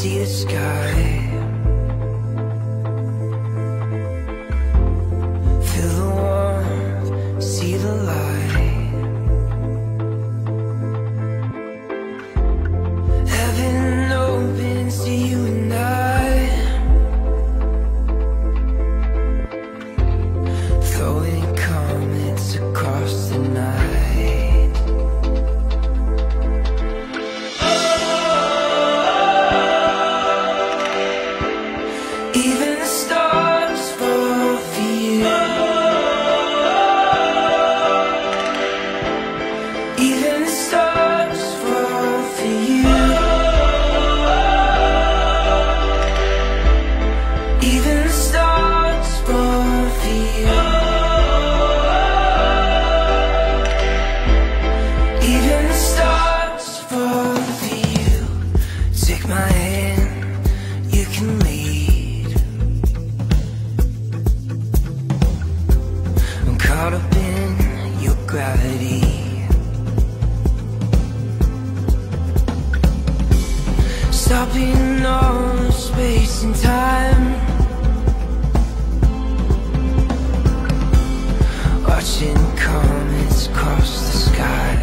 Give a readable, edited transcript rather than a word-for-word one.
see the sky, feel the warmth, see the light. Heaven opens to you and I, throwing comets across the night. Even the stars fall for you. Even the stars fall for you. Even the stars fall for you. Even the stars fall for you. Take my hand, you can lead. I'm caught up in your gravity. Stopping all space and time, watching comets cross the sky.